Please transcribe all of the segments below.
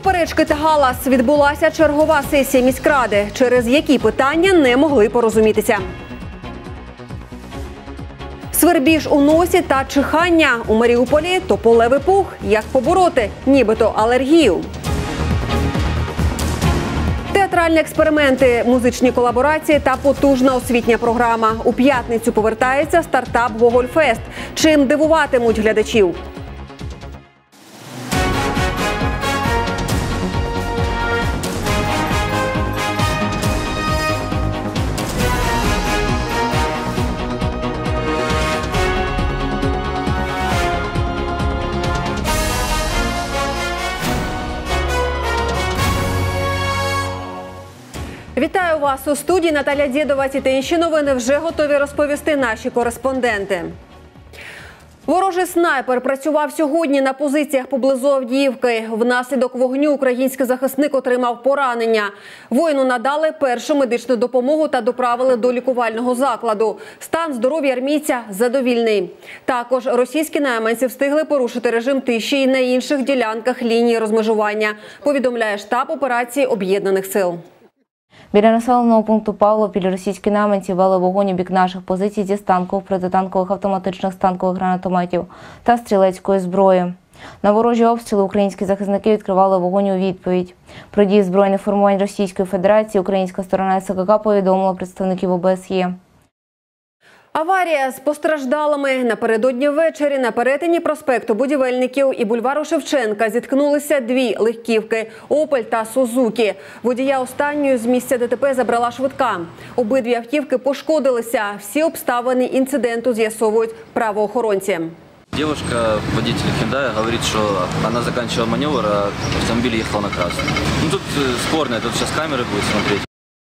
суперечки та галас відбулася чергова сесія міськради, через які питання не могли порозумітися. Свербіж у носі та чихання у Маріуполі – тополевий пух. Як побороти нібито алергію? Театральні експерименти, музичні колаборації та потужна освітня програма. У п'ятницю повертається стартап «Гогольфест». Чим дивуватимуть глядачів? Вітаю вас у студії. Наталя Дєдова. Ці та інші новини вже готові розповісти наші кореспонденти. Ворожий снайпер працював сьогодні на позиціях поблизу Авдіївки. Внаслідок вогню український захисник отримав поранення. Воїну надали першу медичну допомогу та доправили до лікувального закладу. Стан здоров'я армійця задовільний. Також російські найманці встигли порушити режим тиші і на інших ділянках лінії розмежування, повідомляє штаб операції Об'єднаних сил. Біля населеного пункту Павлопіль російські найманці вели вогонь у бік наших позицій зі станкових, протитанкових, автоматичних станкових гранатометів та стрілецької зброї. На ворожі обстріли українські захисники відкривали вогонь у відповідь. Про дії збройних формувань Російської Федерації українська сторона СКК повідомила представників ОБСЄ. Аварія з постраждалими. Напередодні ввечері на перетині проспекту Будівельників і бульвару Шевченка зіткнулися дві легківки – «Опель» та «Сузукі». Водія останньої з місця ДТП забрала швидка. Обидві автівки пошкодилися. Всі обставини інциденту з'ясовують правоохоронці. Девушка, водитель Hyundai, говорит, что она заканчивала маневр, а автомобиль ехал на красный. Ну тут спорно, тут сейчас камеры будут смотреть.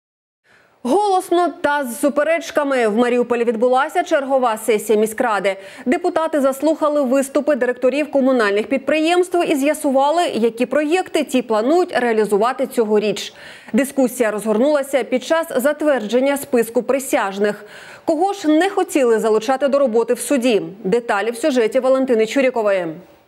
Голосно та з суперечками в Маріуполі відбулася чергова сесія міськради. Депутати заслухали виступи директорів комунальних підприємств і з'ясували, які проєкти ті планують реалізувати цьогоріч. Дискусія розгорнулася під час затвердження списку присяжних. Кого ж не хотіли залучати до роботи в суді? Деталі в сюжеті Валентини Чурікової.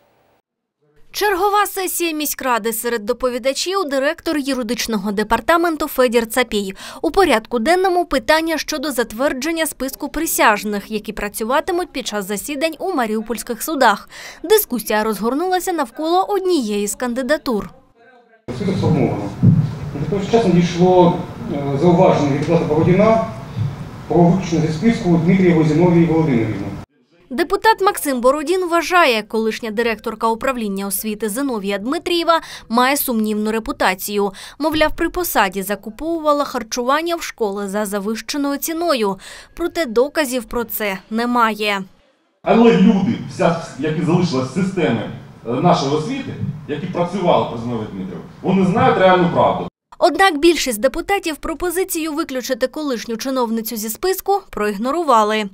Чергова сесія міськради. Серед доповідачів – директор юридичного департаменту Федір Цапій. У порядку денному питання щодо затвердження списку присяжних, які працюватимуть під час засідань у маріупольських судах. Дискусія розгорнулася навколо однієї з кандидатур. Список сформовано. Зараз надійшло зауваження від депутата Бородіна про виключення зі списку Дмитрієвої Зіновії Володимирівни. Депутат Максим Бородін вважає, колишня директорка управління освіти Зиновія Дмитрієва має сумнівну репутацію. Мовляв, при посаді закуповувала харчування в школи за завищеною ціною. Проте доказів про це немає. Але люди, які залишились з системи нашої освіти, які працювали при Зиновії Дмитрієві, вони знають реальну правду. Однак більшість депутатів пропозицію виключити колишню чиновницю зі списку проігнорували.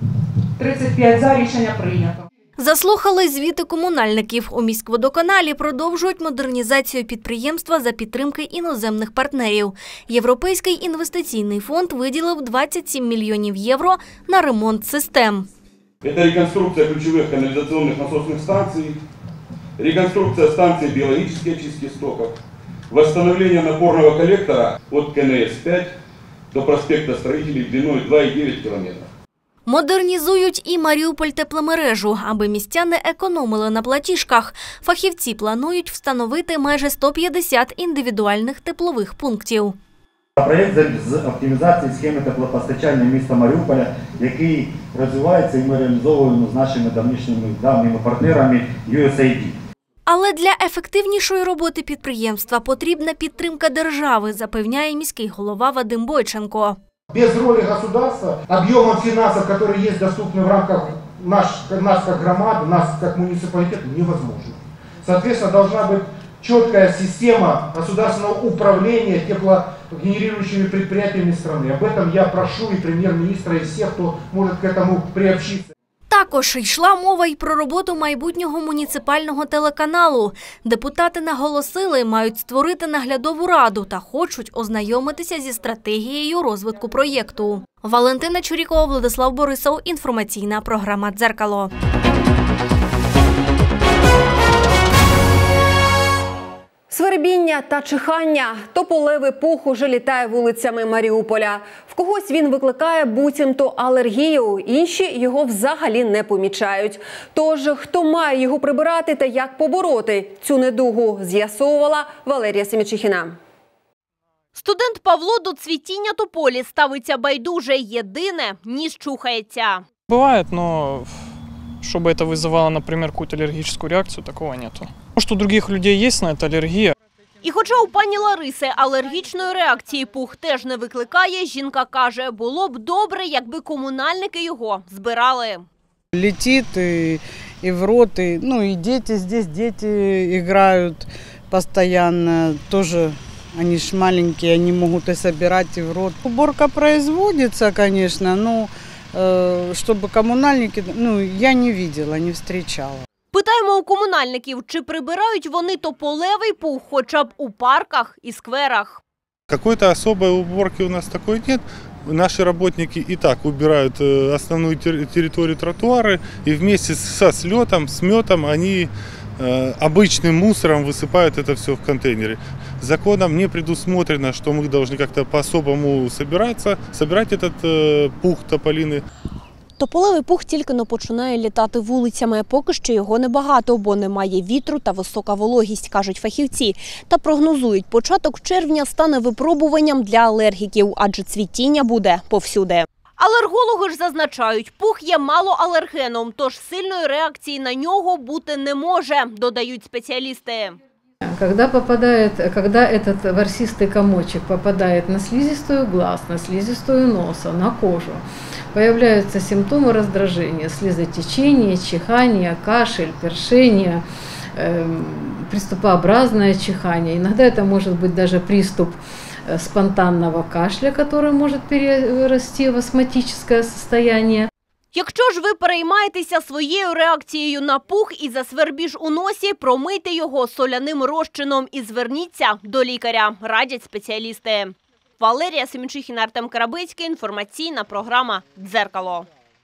35 за, рішення прийнято. Заслухали звіти комунальників. У міськводоканалі продовжують модернізацію підприємства за підтримки іноземних партнерів. Європейський інвестиційний фонд виділив 27 мільйонів євро на ремонт систем. Це реконструкція ключових каналізаційних насосних станцій, реконструкція станції біологічної очистки стоків, встановлення напорного колектора від КНС-5 до проспекту Строїтелів длиною 2,9 км. Модернізують і Маріуполь тепломережу, аби містяни економили на платіжках. Фахівці планують встановити майже 150 індивідуальних теплових пунктів. Проєкт з оптимізації схеми теплопостачання міста Маріуполя, який розвивається і ми реалізовуємо з нашими давніми партнерами USAID. Але для ефективнішої роботи підприємства потрібна підтримка держави, запевняє міський голова Вадим Бойченко. Без роли государства, объемом финансов, которые есть доступны в рамках нас как громады, нас как муниципалитета, невозможно. Соответственно, должна быть четкая система государственного управления теплогенерирующими предприятиями страны. Об этом я прошу и премьер-министра, и всех, кто может к этому приобщиться. Також йшла мова й про роботу майбутнього муніципального телеканалу. Депутати наголосили, мають створити наглядову раду та хочуть ознайомитися зі стратегією розвитку проєкту. Валентина Чурікова, Владислав Борисов. Інформаційна програма «Дзеркало». Свербіння та чихання. Тополевий пух уже літає вулицями Маріуполя. В когось він викликає буцімто алергію, інші його взагалі не помічають. Тож, хто має його прибирати та як побороти цю недугу, з'ясовувала Валерія Семічихіна. Студент Павло до цвітіння тополі ставиться байдуже. Єдине – ніс чухається. Бывает, но чтобы это вызывало, например, какую-то аллергическую реакцию, такого нету. Может, у других людей есть на это аллергия. І хоча у пані Лариси алергічної реакції пух теж не викликає, жінка каже, було б добре, якби комунальники його збирали. Летит и в рот, и дети здесь, дети играют постоянно, тоже они ж маленькие, они могут и собирать и в рот. Уборка производится, конечно, но чтобы коммунальники, я не видела, не встречала. Питаємо у комунальників, чи прибирають вони тополевий пух хоча б у парках і скверах. Какой-то особой уборки у нас такой нет. Наши работники и так убирают основную территорию тротуара, и вместе со слетом, с метом они обычным мусором высыпают это все в контейнеры. Законом не предусмотрено, что мы должны как-то по-особому собирать этот пух тополиный. Тополевий пух тільки-но починає літати вулицями. Поки що його небагато, бо немає вітру та висока вологість, кажуть фахівці. Та прогнозують, початок червня стане випробуванням для алергіків, адже цвітіння буде повсюди. Алергологи ж зазначають, пух є малоалергеном, тож сильної реакції на нього бути не може, додають спеціалісти. Когда этот ворсистый комочек попадает на слизистую глаз, на слизистую носа, на кожу, появляются симптомы раздражения, слезотечение, чихание, кашель, першение, приступообразное чихание. Иногда это может быть даже приступ спонтанного кашля, который может перерасти в астматическое состояние. Якщо ж ви переймаєтеся своєю реакцією на пух і засвербіж у носі, промийте його соляним розчином і зверніться до лікаря, радять спеціалісти. Валерія Семічихіна, Артем Карабицький, інформаційна програма «Дзеркало».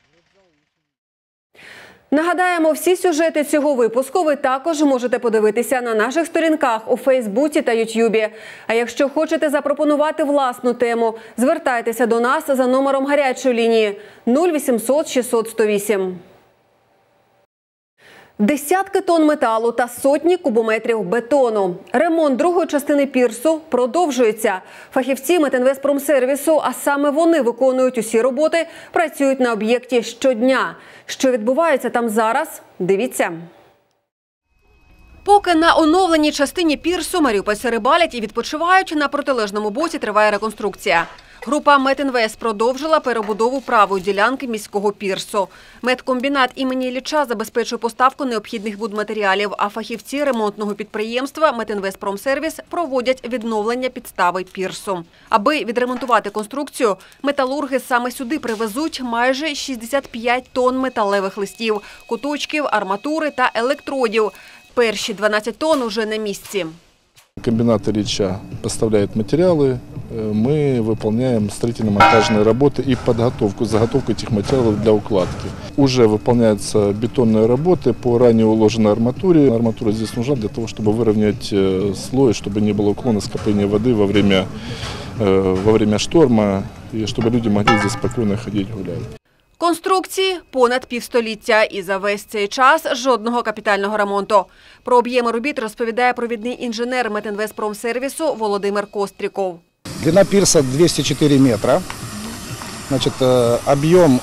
Нагадаємо, всі сюжети цього випуску ви також можете подивитися на наших сторінках у Фейсбуці та Ютубі. А якщо хочете запропонувати власну тему, звертайтеся до нас за номером гарячої лінії 0800 600 108. Десятки тонн металу та сотні кубометрів бетону. Ремонт другої частини пірсу продовжується. Фахівці Метінвестпромсервісу, а саме вони виконують усі роботи, працюють на об'єкті щодня. Що відбувається там зараз? Дивіться. Поки на оновленій частині пірсу маріупольці рибалять і відпочивають, на протилежному боці триває реконструкція. Група «Метінвест» продовжила перебудову правої ділянки міського пірсу. Меткомбінат імені Ілліча забезпечує поставку необхідних будматеріалів, а фахівці ремонтного підприємства «Метінвестпромсервіс» проводять відновлення підстави пірсу. Аби відремонтувати конструкцію, металурги саме сюди привезуть майже 65 тонн металевих листів, куточків, арматури та електродів. Перші 12 тонн уже на місці. Комбинат Ильича поставляет материалы, мы выполняем строительно-монтажные работы и заготовку этих материалов для укладки. Уже выполняются бетонные работы по ранее уложенной арматуре. Арматура здесь нужна для того, чтобы выровнять слой, чтобы не было уклона скопления воды во время шторма, и чтобы люди могли здесь спокойно ходить гулять. Конструкції понад півстоліття і за весь цей час жодного капітального ремонту. Про об'єми робіт розповідає провідний інженер Метінвестпромсервісу Володимир Костріков. Длина пирса 204 метра, значит, объем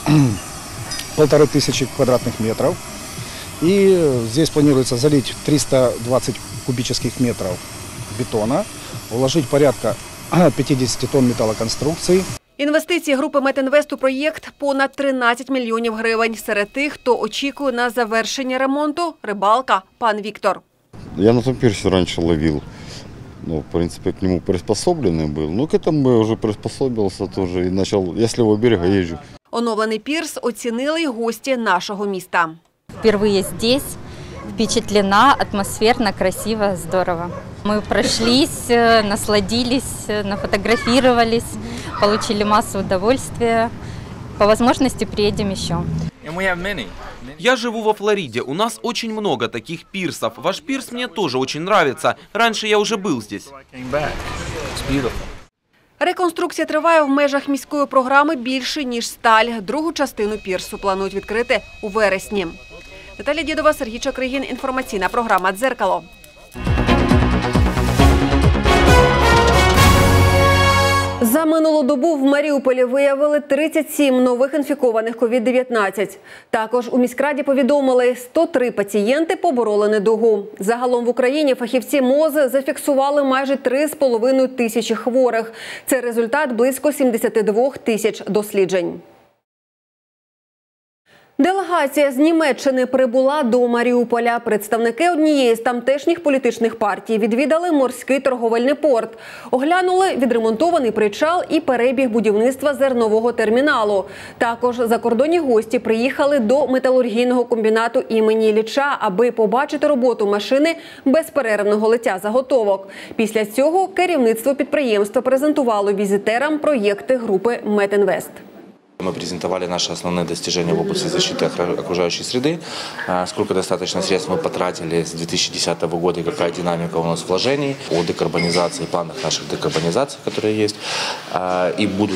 1500 квадратных метров. И здесь планируется залить 320 кубических метров бетона, уложить порядка 50 тонн металлоконструкций. Інвестиції групи Метінвест у проєкт – понад 13 мільйонів гривень. Серед тих, хто очікує на завершення ремонту – рибалка пан Віктор. Я на том пирсе раньше ловил. В принципе, к нему приспособленный был. Но к этому я уже приспособился тоже и начал, я с левого берега езжу. Оновлений пірс оцінили й гості нашого міста. Впервые здесь, впечатлена, атмосферно, красиво, здорово. Мы прошлись, насладились, нафотографировались, получили массу удовольствия. По возможности приедем еще. Я живу во Флориде, у нас очень много таких пирсов. Ваш пирс мне тоже очень нравится. Раньше я уже был здесь. Реконструкція триває в межах міської програми «Більше, ніж сталь». Другу частину пірсу планують відкрити у вересні. Наталя Дєдова, Сергій Чакригін. Інформаційна програма «Дзеркало». За минулу добу в Маріуполі виявили 37 нових інфікованих COVID-19. Також у міськраді повідомили, 103 пацієнти побороли недугу. Загалом в Україні фахівці МОЗ зафіксували майже 3,5 тисячі хворих. Це результат близько 72 тисяч досліджень. Делегація з Німеччини прибула до Маріуполя. Представники однієї з тамтешніх політичних партій відвідали морський торговельний порт. Оглянули відремонтований причал і перебіг будівництва зернового терміналу. Також закордонні гості приїхали до металургійного комбінату імені Ілліча, аби побачити роботу машини безперервного лиття заготовок. Після цього керівництво підприємства презентувало візитерам проєкти групи «Метінвест». Мы презентовали наши основные достижения в области защиты окружающей среды, сколько достаточно средств мы потратили с 2010 года и какая динамика у нас вложений по декарбонизации, планах наших декарбонизаций, которые есть и будут.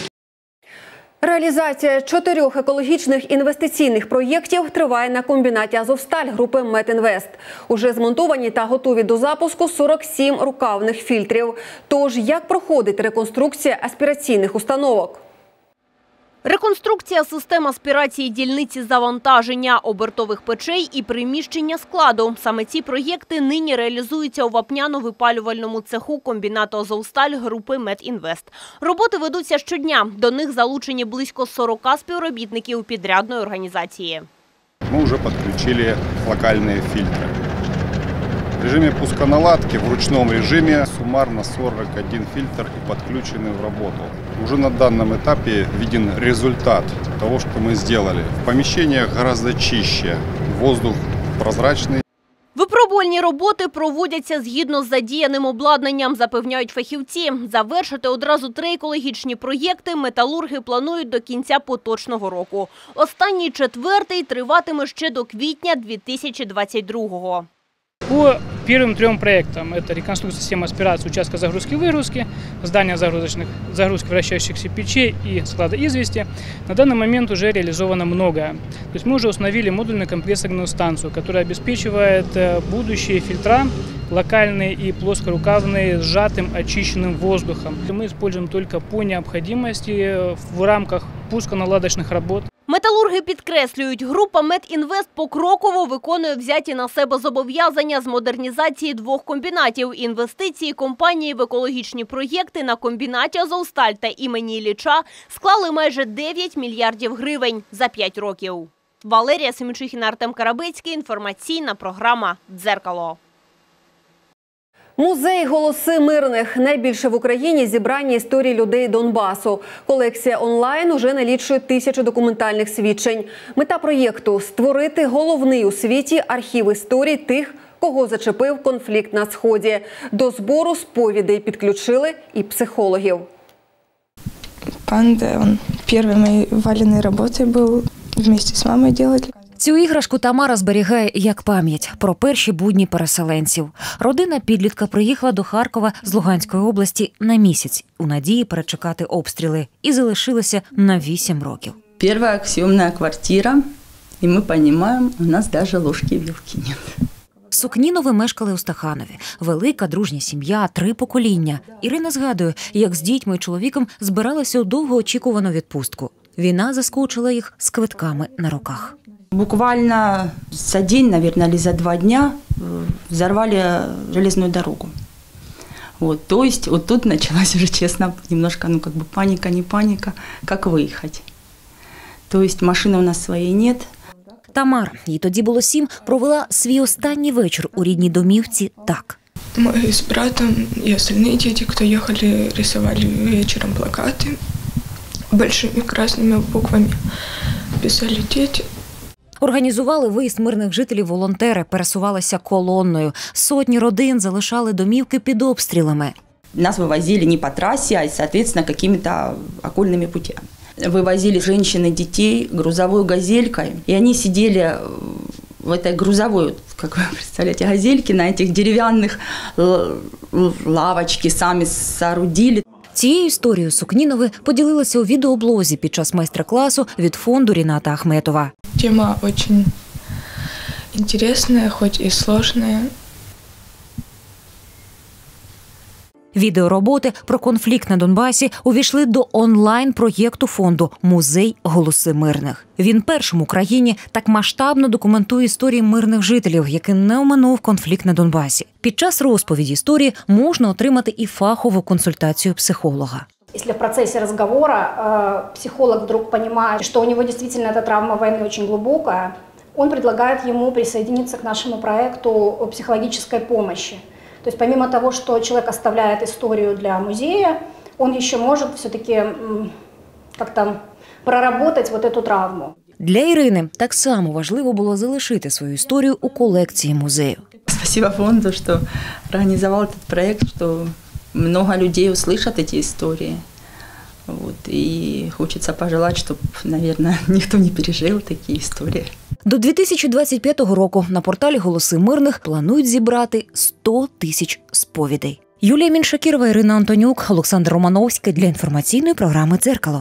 Реалізація 4 екологічних інвестиційних проєктів триває на комбінаті «Азовсталь» групи «Метінвест». Уже змонтовані та готові до запуску 47 рукавних фільтрів. Тож, як проходить реконструкція аспіраційних установок? Реконструкція систем аспірації дільниці завантаження, обертових печей і приміщення складу. Саме ці проєкти нині реалізуються у вапняно-випалювальному цеху комбінату «Азовсталь» групи «Метінвест». Роботи ведуться щодня. До них залучені близько 40 співробітників підрядної організації. Ми вже підключили локальні фільтри. В режиме пусконаладки, в ручном режиме суммарно 41 фильтр и подключены в работу. Уже на данном этапе виден результат того, что мы сделали. В помещениях гораздо чище, воздух прозрачный. Випробувальні роботи проводяться згідно з задіяним обладнанням, запевняють фахівці. Завершити одразу 3 екологічні проєкти металурги планують до кінця поточного року. Останній 4-й триватиме ще до квітня 2022-го. По первым 3 проектам – это реконструкция системы аспирации участка загрузки-выгрузки, здания загрузки вращающихся печей и склада извести. На данный момент уже реализовано многое. То есть мы уже установили модульную компрессорную станцию, которая обеспечивает будущие фильтра, локальные и плоскорукавные, с сжатым очищенным воздухом. Мы используем только по необходимости в рамках пусконаладочных работ. Металурги підкреслюють, група «Метінвест» покроково виконує взяті на себе зобов'язання з модернізації 2 комбінатів. Інвестиції компанії в екологічні проєкти на комбінаті «Азовсталь» та імені Ілліча склали майже 9 мільярдів гривень за 5 років. Валерія Семенчихіна, Артем Карабецький. Інформаційна програма «Дзеркало». Музей «Голоси мирних» – найбільше в Україні зібрання історій людей Донбасу. Колекція онлайн уже налічує 1000 документальних свідчень. Мета проєкту – створити головний у світі архів історій тих, кого зачепив конфлікт на Сході. До збору сповідей підключили і психологів. Панда, он первой моей Валиной работой был, вместе с мамой делали. Цю іграшку Тамара зберігає як пам'ять про перші будні переселенців. Родина підлітка приїхала до Харкова з Луганської області на місяць у надії перечекати обстріли і залишилася на 8 років. Перша съемна квартира, і ми розуміємо, у нас навіть ложки-вилки немає. Сукнінови мешкали у Стаханові. Велика, дружня сім'я, 3 покоління. Ірина згадує, як з дітьми і чоловіком збиралися у довгоочікувану відпустку. Війна заскочила їх з квитками на руках. Буквально за день, наверное, или за 2 дня взорвали железную дорогу. Вот, то есть вот тут началась уже, честно, немножко, ну как бы паника, не паника, как выехать. То есть машины у нас своей нет. Тамара, їй тоді було 7, провела свій останній вечір у рідній домівці так. Мы с братом и остальные дети, кто ехали, рисовали вечером плакаты большими красными буквами. Писали дети. Організували виїзд мирних жителів волонтери, пересувалися колонною. Сотні родин залишали домівки під обстрілами. Нас вывозили не по трассе, а, соответственно, какими-то окольными путями. вывозили женщин и детей грузовой газелькой. И они сидели в этой грузовой, как вы представляете, газельке, на этих деревянных лавочки сами соорудили. Цією історією Сукнінови поділилася у відеоблозі під час майстер-класу від фонду Ріната Ахметова. Тема очень интересная, хоть и сложная. Відеороботи про конфлікт на Донбасі увійшли до онлайн-проєкту фонду «Музей. Голоси мирних». Він першим в Україні так масштабно документує історії мирних жителів, які не оминув конфлікт на Донбасі. Під час розповіді історії можна отримати і фахову консультацію психолога. Если в процессе разговора психолог вдруг понимает, что у него действительно эта травма войны очень глубокая, он предлагает ему присоединиться к нашему проекту психологической помощи. То есть помимо того, что человек оставляет историю для музея, он еще может все-таки как-то проработать вот эту травму. Для Ірини так само важливо було залишити свою історію у колекції музею. Спасибо фонду, что организовал этот проект, что много людей услышат эти истории. Вот. И хочется пожелать, чтобы, наверное, никто не пережил такие истории. До 2025 року на порталі «Голоси мирних» планують зібрати 100 тисяч сповідей. Юлія Міншакірова, Ірина Антонюк, Олександр Романовський для інформаційної програми «Дзеркало».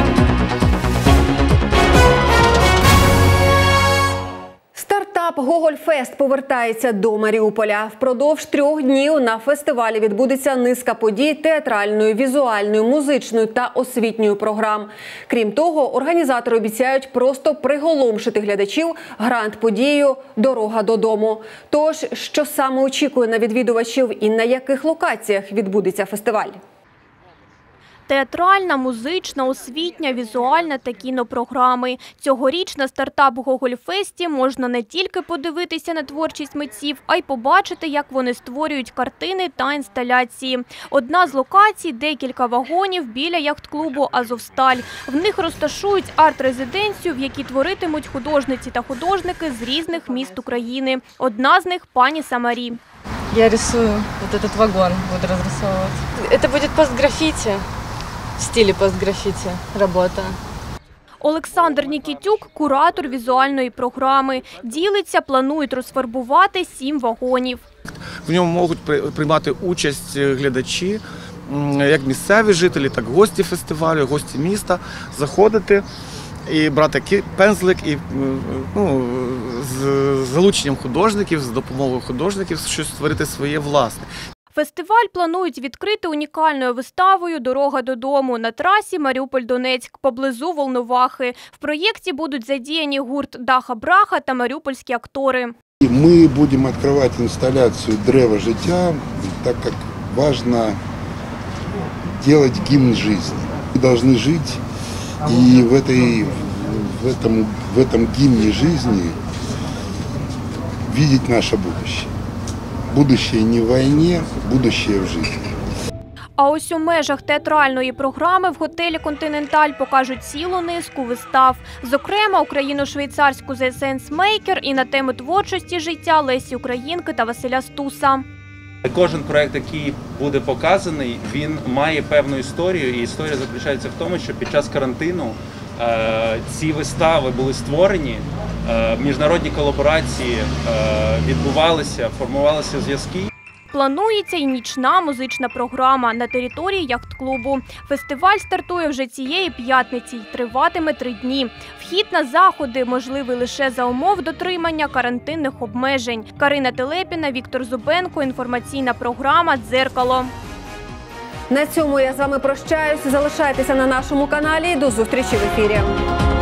Стартап «Гогольфест» повертається до Маріуполя. Впродовж 3 днів на фестивалі відбудеться низка подій театральної, візуальної, музичної та освітньої програм. Крім того, організатори обіцяють просто приголомшити глядачів гранд-подією «Дорога додому». Тож, що саме очікує на відвідувачів і на яких локаціях відбудеться фестиваль? Театральна, музична, освітня, візуальна та кінопрограми. Цьогоріч на стартап «Гогольфесті» можна не тільки подивитися на творчість митців, а й побачити, як вони створюють картини та інсталяції. Одна з локацій – декілька вагонів біля яхт-клубу «Азовсталь». В них розташують арт-резиденцію, в якій творитимуть художниці та художники з різних міст України. Одна з них – пані Самарі. Я рисую вот этот вагон, буду разрисовывать. Это будет постграффити. В стилі постграфіті робота. Олександр Нікітюк – куратор візуальної програми. Ділиться, планують розфарбувати 7 вагонів. В ньому можуть приймати участь глядачі, як місцеві жителі, так і гості фестивалю, гості міста, заходити і брати пензлик, і з залученням художників, з допомогою художників щось створити своє власне. Фестиваль планують відкрити унікальною виставою «Дорога додому» на трасі Маріуполь-Донецьк, поблизу Волновахи. В проєкті будуть задіяні гурт «Даха-Браха» та маріупольські актори. Ми будемо відкривати інсталяцію «Древо життя», так як важливо робити гімн життя. Ми повинні жити, і в этом гімні життя бачити наше майбутнє. Будущее не в війні, будущее в житті. А ось у межах театральної програми в готелі «Континенталь» покажуть цілу низку вистав. Зокрема, україно-швейцарську «The Sense Maker» і на тему творчості життя Лесі Українки та Василя Стуса. Кожен проєкт, який буде показаний, він має певну історію. І історія заключається в тому, що під час карантину ці вистави були створені, міжнародні колаборації відбувалися, формувалися зв'язки. Планується і нічна музична програма на території яхт-клубу. Фестиваль стартує вже цієї п'ятниці й триватиме 3 дні. Вхід на заходи можливий лише за умов дотримання карантинних обмежень. Карина Телепіна, Віктор Зубенко, інформаційна програма «Дзеркало». На цьому я з вами прощаюся. Залишайтеся на нашому каналі. До зустрічі в ефірі.